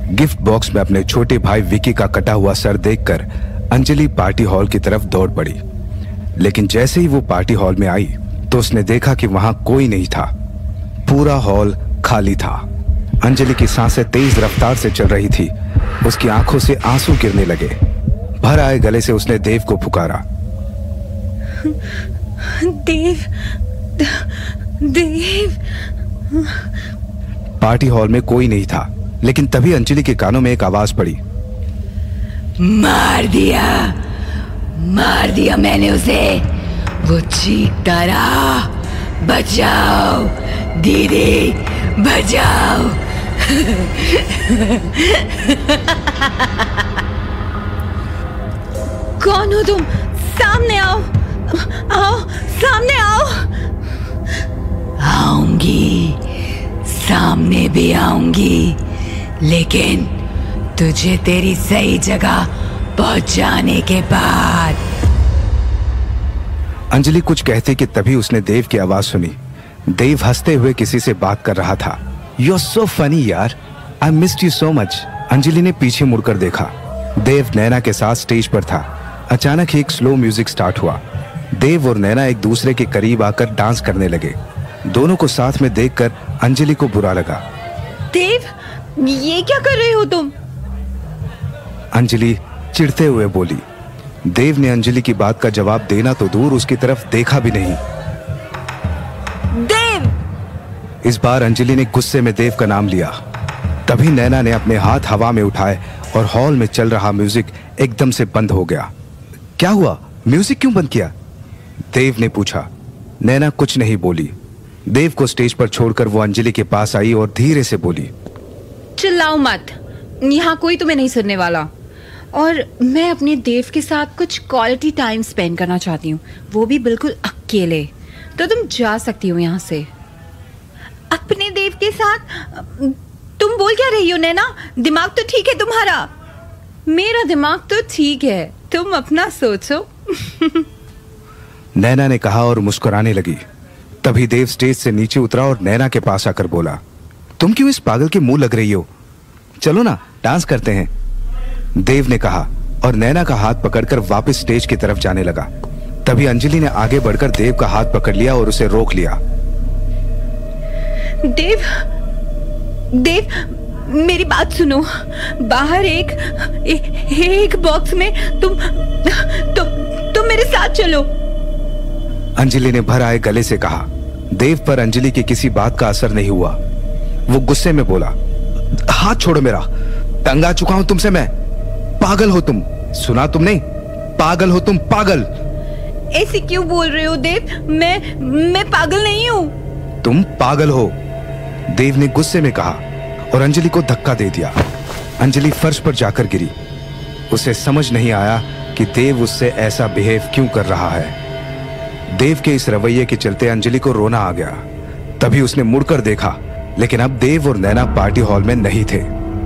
Gift box में अपने छोटे भाई विकी का कटा हुआ सर देखकर अंजलि पार्टी हॉल की तरफ दौड़ पड़ी। लेकिन जैसे ही वो पार्टी हॉल में आई तो उसने देखा कि वहां कोई नहीं था। पूरा हॉल खाली था। अंजलि की सांसें तेज रफ्तार से चल रही थी। उसकी आंखों से आंसू गिरने लगे। भर आए गले से उसने देव को पुकारा। देव, देव। पार्टी हॉल में कोई नहीं था, लेकिन तभी अंजलि के कानों में एक आवाज पड़ी। मार दिया मैंने उसे। वो चीखता रहा, बचाओ दीदी, बचाओ। कौन हो तुम? सामने आओ, आओ, सामने आओ। आऊंगी, सामने भी आऊंगी, लेकिन तुझे तेरी सही जगह पहुंचाने के बाद। अंजलि कुछ कहती कि तभी उसने देव की आवाज सुनी। देव हंसते हुए किसी से बात कर रहा था। यू आर सो फनी यार, I missed you so much. Anjali ने पीछे मुड़कर देखा। देव नैना के साथ स्टेज पर था। अचानक ही एक स्लो म्यूजिक स्टार्ट हुआ। देव और नैना एक दूसरे के करीब आकर डांस करने लगे। दोनों को साथ में देखकर अंजलि को बुरा लगा। देव, ये क्या कर रहे हो तुम? अंजलि चिढ़ते हुए बोली। देव ने अंजलि की बात का जवाब देना तो दूर, उसकी तरफ देखा भी नहीं। देव! इस बार अंजलि ने गुस्से में देव का नाम लिया। तभी नैना ने अपने हाथ हवा में उठाए और हॉल में चल रहा म्यूजिक एकदम से बंद हो गया। क्या हुआ? म्यूजिक क्यों बंद किया? देव ने पूछा। नैना कुछ नहीं बोली। देव को स्टेज पर छोड़कर वो अंजलि के पास आई और धीरे से बोली, चिल्लाओ मत, यहाँ कोई तुम्हें नहीं सुनने वाला। और मैं अपने देव के साथ कुछ क्वालिटी टाइम स्पेंड करना चाहती हूँ, वो भी बिल्कुल अकेले। तो तुम जा सकती हो यहाँ से। अपने देव के साथ? तुम बोल क्या रही हो नैना? दिमाग तो ठीक है तुम्हारा? मेरा दिमाग तो ठीक है, तुम अपना सोचो। नैना ने कहा और मुस्कुराने लगी। तभी देव स्टेज से नीचे उतरा और नैना के पास आकर बोला, तुम क्यों इस पागल के मुंह लग रही हो? चलो ना, डांस करते हैं। देव ने कहा और नैना का हाथ पकड़कर वापस स्टेज की तरफ जाने लगा। तभी अंजलि ने आगे बढ़कर देव का हाथ पकड़ लिया और उसे रोक लिया। देव, मेरी बात सुनो। बाहर एक बॉक्स में तुम मेरे साथ चलो। अंजलि ने भर आए गले से कहा। देव पर अंजलि की किसी बात का असर नहीं हुआ। वो गुस्से में बोला, हाथ छोड़ो मेरा, तंग आ चुका हूं तुमसे मैं। पागल हो तुम, सुना तुमने? पागल हो तुम, पागल। ऐसे क्यों बोल रहे हो देव? मैं पागल नहीं हूं। तुम पागल हो, देव ने गुस्से में कहा और अंजलि को धक्का दे दिया। अंजलि फर्श पर जाकर गिरी। उसे समझ नहीं आया कि देव उससे ऐसा बिहेव क्यों कर रहा है। देव के इस रवैये के चलते अंजलि को रोना आ गया। तभी उसने मुड़कर देखा, लेकिन अब देव और नैना पार्टी हॉल में नहीं थे।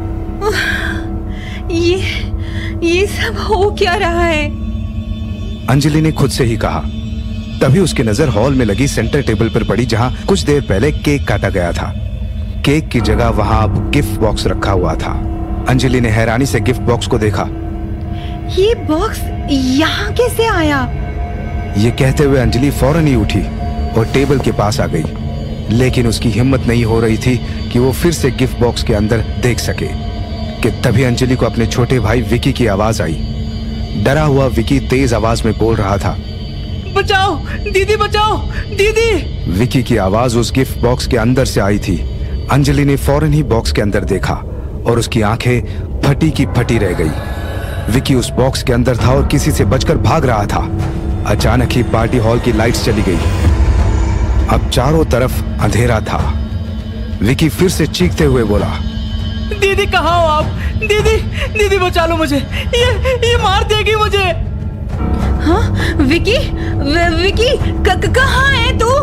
ये सब हो क्या रहा है? अंजलि ने खुद से ही कहा। तभी उसकी नजर हॉल में लगी सेंटर टेबल पर पड़ी, जहां कुछ देर पहले केक काटा गया था। केक की जगह वहां अब गिफ्ट बॉक्स रखा हुआ था। अंजलि ने हैरानी से गिफ्ट बॉक्स को देखा। ये बॉक्स यहाँ कैसे आया? ये कहते हुए अंजलि फौरन ही उठी और टेबल के पास आ गई, लेकिन उसकी हिम्मत नहीं हो रही थी कि वो फिर से गिफ्ट बॉक्स के अंदर देख सके कि तभी अंजलि को अपने छोटे भाई विकी की आवाज आई। डरा हुआ विकी तेज आवाज में बोल रहा था, बचाओ दीदी, बचाओ दीदी। विकी की आवाज उस गिफ्ट बॉक्स के अंदर से आई थी। अंजलि ने फौरन ही बॉक्स के अंदर देखा और उसकी आंखें फटी की फटी रह गई। विकी उस बॉक्स के अंदर था और किसी से बचकर भाग रहा था। अचानक ही पार्टी हॉल की लाइट्स चली गई। अब चारों तरफ अंधेरा था। विकी फिर से चीखते हुए बोला, दीदी कहाँ हो आप? दीदी, दीदी बचा लो मुझे, ये मार देगी मुझे। हाँ विकी, विकी कहाँ है तू?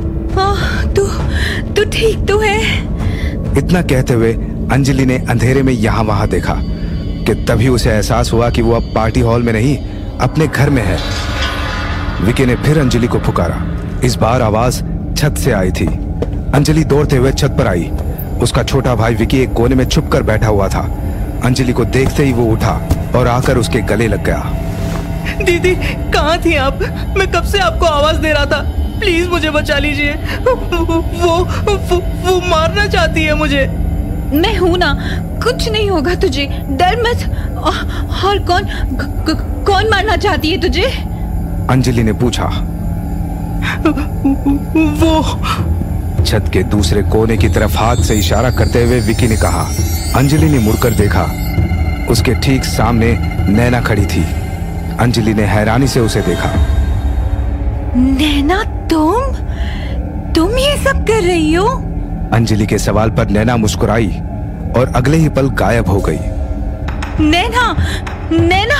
तू ठीक तो है? इतना कहते हुए अंजलि ने अंधेरे में यहाँ वहां देखा कि तभी उसे एहसास हुआ कि वो अब पार्टी हॉल में नहीं, अपने घर में है। विकी ने फिर अंजलि को पुकारा। इस बार आवाज छत से आई थी। अंजलि दौड़ते हुए छत पर आई। उसका छोटा भाई विकी एक कोने में छुपकर बैठा हुआ था। अंजलि को देखते ही वो उठा और आकर उसके गले लग गया। दीदी कहाँ थी आप? मैं कब से आपको आवाज दे रहा था, प्लीज मुझे बचा लीजिए। वो मारना चाहती है मुझे। मैं हूं ना, कुछ नहीं होगा तुझे, डर मत। और कौन मारना चाहती है तुझे? अंजलि ने पूछा। वो छत के दूसरे कोने की तरफ हाथ से इशारा करते हुए विकी ने कहा। अंजलि ने मुड़कर देखा, उसके ठीक सामने नैना खड़ी थी। अंजलि ने हैरानी से उसे देखा। नैना, तुम ये सब कर रही हो? अंजलि के सवाल पर नैना मुस्कुराई और अगले ही पल गायब हो गई। नैना।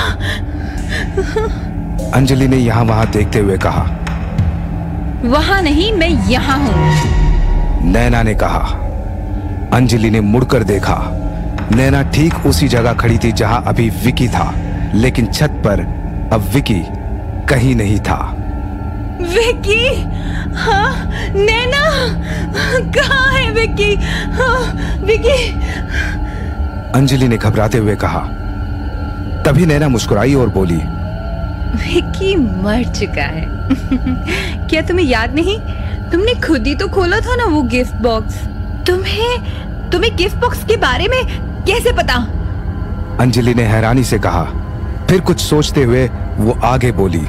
अंजलि ने यहां वहां देखते हुए कहा। वहां नहीं, मैं यहाँ हूँ, नैना ने कहा। अंजलि ने मुड़कर देखा। नैना ठीक उसी जगह खड़ी थी जहां अभी विकी था, लेकिन छत पर अब विकी कहीं नहीं था। विकी? हाँ, नैना, कहाँ है विकी? हाँ, विकी। अंजलि ने घबराते हुए कहा। तभी नैना मुस्कुराई और बोली, विकी मर चुका है। क्या तुम्हें याद नहीं? तुमने खुद ही तो खोला था ना वो गिफ्ट बॉक्स। तुम्हें गिफ्ट बॉक्स के बारे में कैसे पता? अंजलि ने हैरानी से कहा। फिर कुछ सोचते हुए वो आगे बोली,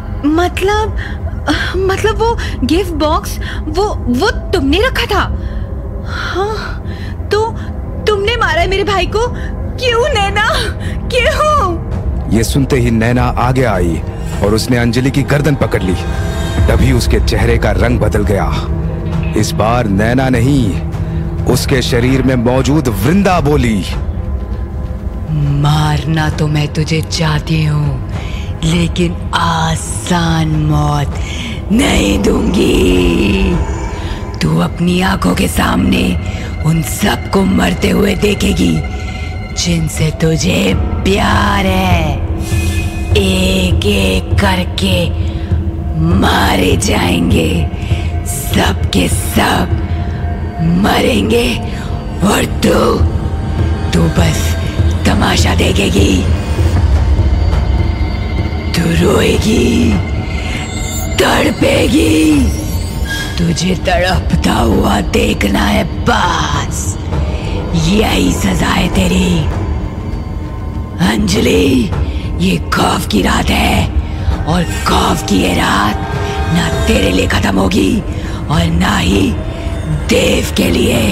मतलब वो गिफ्ट बॉक्स वो तुमने रखा था? हाँ, तो तुमने मारा मेरे भाई को? क्यों नैना, क्यों? ये सुनते ही नैना आगे आई और उसने अंजलि की गर्दन पकड़ ली। तभी उसके चेहरे का रंग बदल गया। इस बार नैना नहीं, उसके शरीर में मौजूद वृंदा बोली, मारना तो मैं तुझे चाहती हूँ, लेकिन आसान मौत नहीं दूंगी। तू अपनी आंखों के सामने उन सबको मरते हुए देखेगी जिनसे तुझे प्यार है। एक एक करके मारे जाएंगे, सब के सब मरेंगे और तू बस तमाशा देखेगी। तू रोएगी, तड़पेगी, तुझे तड़पता हुआ देखना है बस, यही सजा है तेरी। अंजलि, ये खौफ की रात है और खौफ की ये रात ना तेरे लिए खत्म होगी और ना ही देव के लिए।